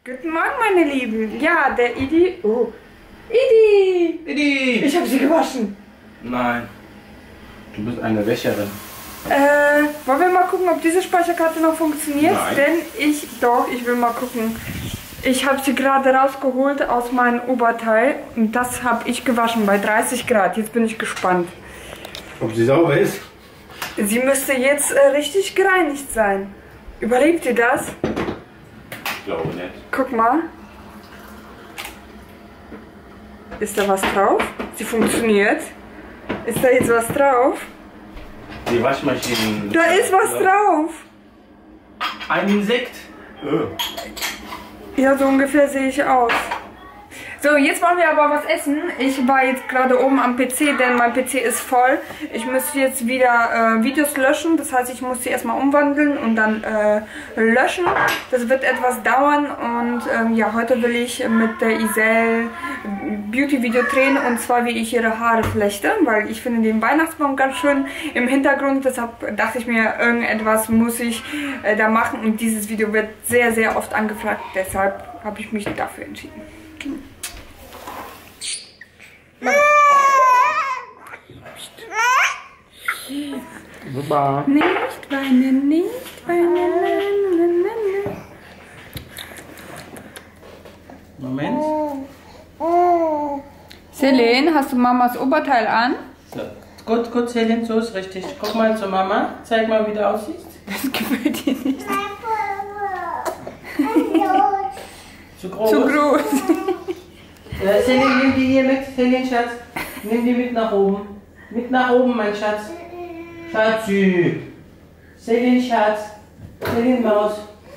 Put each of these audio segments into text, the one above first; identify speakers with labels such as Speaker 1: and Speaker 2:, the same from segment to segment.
Speaker 1: Guten Morgen, meine Lieben. Ja, der Idi. Oh. Idi!
Speaker 2: Idi!
Speaker 1: Ich habe sie gewaschen.
Speaker 2: Nein. Du bist eine Wäscherin.
Speaker 1: Wollen wir mal gucken, ob diese Speicherkarte noch funktioniert?
Speaker 2: Nein.
Speaker 1: Denn ich will mal gucken. Ich habe sie gerade rausgeholt aus meinem Oberteil und das habe ich gewaschen bei 30 Grad. Jetzt bin ich gespannt.
Speaker 2: Ob sie sauber ist?
Speaker 1: Sie müsste jetzt richtig gereinigt sein. Überlebt ihr das?
Speaker 2: Ich glaube nicht.
Speaker 1: Guck mal. Ist da was drauf? Sie funktioniert. Ist da jetzt was drauf?
Speaker 2: Die Waschmaschine.
Speaker 1: Da ist was drauf.
Speaker 2: Ein Insekt.
Speaker 1: Ja, so ungefähr sehe ich aus. So, jetzt wollen wir aber was essen. Ich war jetzt gerade oben am PC, denn mein PC ist voll. Ich muss jetzt wieder Videos löschen. Das heißt, ich muss sie erstmal umwandeln und dann löschen. Das wird etwas dauern und ja, heute will ich mit der Isel Beauty-Video drehen und zwar wie ich ihre Haare flechte, weil ich finde den Weihnachtsbaum ganz schön im Hintergrund. Deshalb dachte ich mir, irgendetwas muss ich da machen und dieses Video wird sehr, sehr oft angefragt. Deshalb habe ich mich dafür entschieden.
Speaker 2: Super.
Speaker 1: Nicht weinen, nicht weinen.
Speaker 2: Moment.
Speaker 1: Celine, hast du Mamas Oberteil an?
Speaker 2: So. Gut, Celine, so ist richtig. Guck mal zur Mama. Zeig mal, wie du aussiehst.
Speaker 1: Das gefällt dir nicht.
Speaker 2: Zu groß.
Speaker 1: Zu groß.
Speaker 2: Celine, nimm die hier mit. Celine, Schatz. Nimm die mit nach oben. Mit nach oben, mein Schatz. Schatzi. Celine, Schatz. Celine, Maus.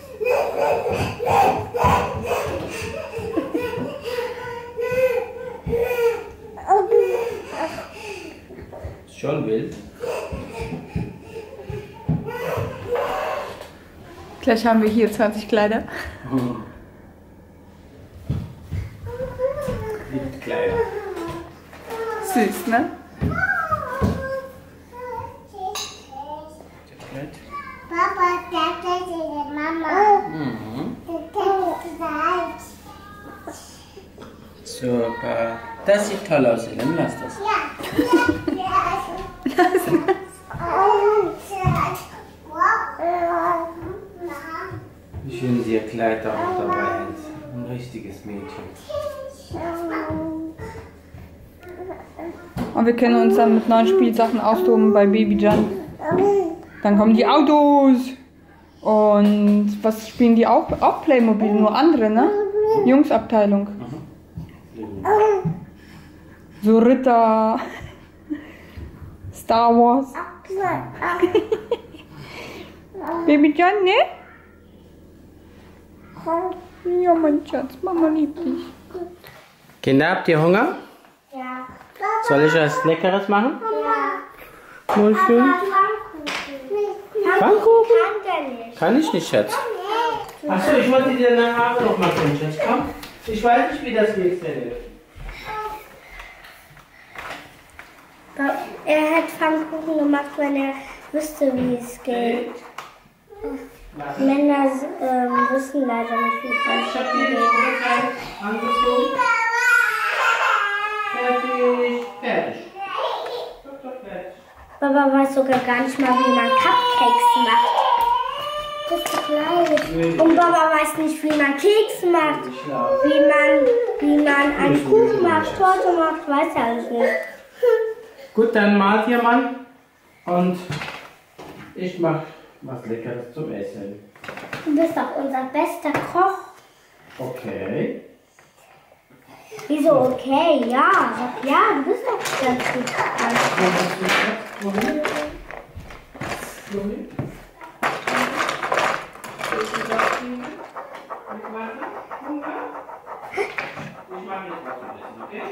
Speaker 2: Ist schon wild.
Speaker 1: Gleich haben wir hier 20 Kleider.
Speaker 2: Liebt Kleider.
Speaker 1: Süß, ne?
Speaker 3: Papa, das ist die Mama.
Speaker 2: Mhm.
Speaker 3: Das ist
Speaker 2: Super. Das sieht toll aus, Ellen. Lass das. Wie schön sie ihr Kleid auch dabei ist. Ein richtiges Mädchen.
Speaker 1: Und wir können uns dann mit neuen Spielsachen austoben bei Baby Jan. Dann kommen die Autos. Und was spielen die auch? Auch Playmobil, nur andere, ne? Jungsabteilung. So Ritter. Star Wars. Baby Jan, ne? Ja, mein Schatz, Mama liebt dich.
Speaker 2: Kinder, habt ihr Hunger?
Speaker 3: Ja.
Speaker 2: Soll ich was Leckeres machen?
Speaker 3: Ja.
Speaker 2: Wohl schön. Pfannkuchen?
Speaker 3: Kann der nicht.
Speaker 2: Kann ich nicht, Schatz. Achso, ich wollte dir deine Haare noch mal tun, Schatz. Komm. Ich weiß nicht, wie das geht, Celine.
Speaker 3: Er hat Pfannkuchen gemacht, wenn er wüsste, wie es geht. Männer wissen leider nicht, wie
Speaker 2: Ich hab
Speaker 3: Pfannkuchen
Speaker 2: dir die
Speaker 3: geht.
Speaker 2: Oberteil angezogen. Fertig. Doch, fertig.
Speaker 3: Papa weiß sogar gar nicht mal, wie man Cupcakes macht. Das ist so klein. Und Papa weiß nicht, wie man Kekse macht. Wie man einen Kuchen macht, Torte macht, weiß er alles nicht.
Speaker 2: Gut, dann malt ihr mal. Und ich mach was Leckeres zum Essen.
Speaker 3: Du bist doch unser bester Koch.
Speaker 2: Okay.
Speaker 3: Wieso okay? Ja, sag ja, du bist doch ganz gut.
Speaker 2: Wohin? Ich mache jetzt was zu essen, okay?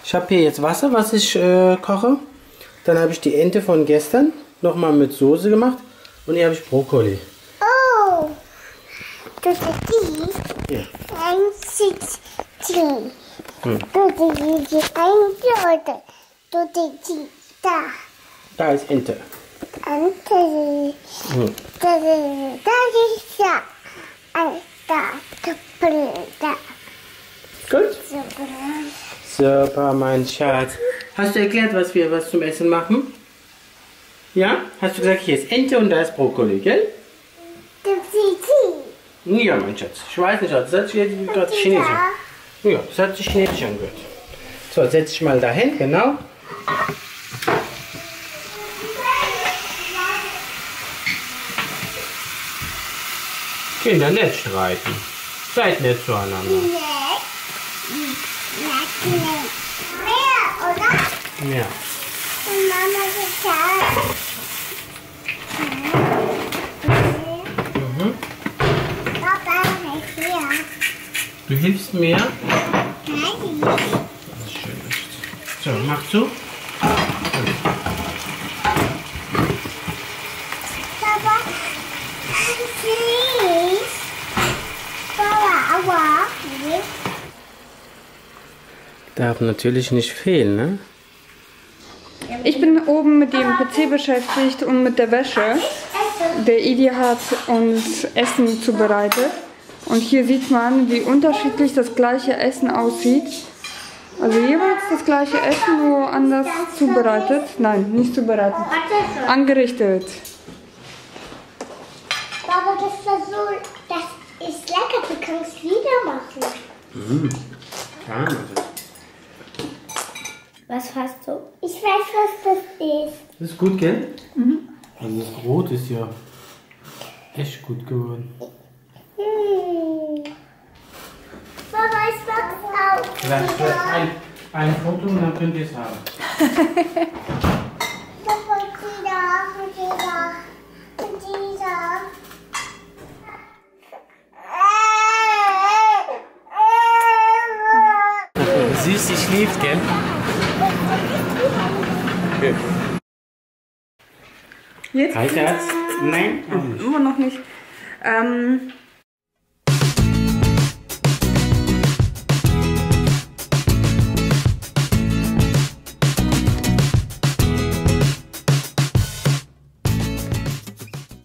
Speaker 2: Ich habe hier jetzt Wasser, was ich koche. Dann habe ich die Ente von gestern nochmal mit Soße gemacht. Und hier habe ich Brokkoli.
Speaker 3: Oh, das ist die.
Speaker 2: Ja.
Speaker 3: Ein Sitzchen. Du die ein Leute. Du die da.
Speaker 2: Da ist Ente.
Speaker 3: Ante. Da ist ja. Da.
Speaker 2: Gut. Super, mein Schatz. Hast du erklärt, was wir zum Essen machen? Ja? Hast du gesagt, hier ist Ente und da ist Brokkoli, gell? Ja, mein Schatz. Ich weiß nicht, das hat sich jetzt gerade chinesisch. Ja, das hat sich chinesisch angehört. So, setz dich mal dahin, genau. Kinder, nicht streiten. Seid nett zueinander.
Speaker 3: Mehr, oder?
Speaker 2: Ja.
Speaker 3: Und Mama gesagt. Papa, nicht hier.
Speaker 2: Du hilfst mir?
Speaker 3: Nein.
Speaker 2: Das ist schön. So, mach zu.
Speaker 3: Papa, please. Papa, aber.
Speaker 2: Darf natürlich nicht fehlen, ne?
Speaker 1: Ich bin oben mit dem PC beschäftigt und mit der Wäsche. Der Idi hat uns Essen zubereitet. Und hier sieht man, wie unterschiedlich das gleiche Essen aussieht. Also jeweils das gleiche Essen, nur anders zubereitet. Nein, nicht zubereitet. Angerichtet.
Speaker 3: Papa, das ist lecker. Du kannst wieder machen.
Speaker 2: Klar,
Speaker 3: Was hast du? Ich weiß, was das ist.
Speaker 2: das ist gut, gell? Also das Brot ist ja echt gut geworden.
Speaker 3: Papa, ich mag's auch.
Speaker 2: Vielleicht ein Foto und dann könnt ihr es haben.
Speaker 3: Papa, und dieser.
Speaker 2: Süß, sie schläft, gell?
Speaker 1: Jetzt?
Speaker 2: Halt, Herz? Nein.
Speaker 1: Immer noch nicht.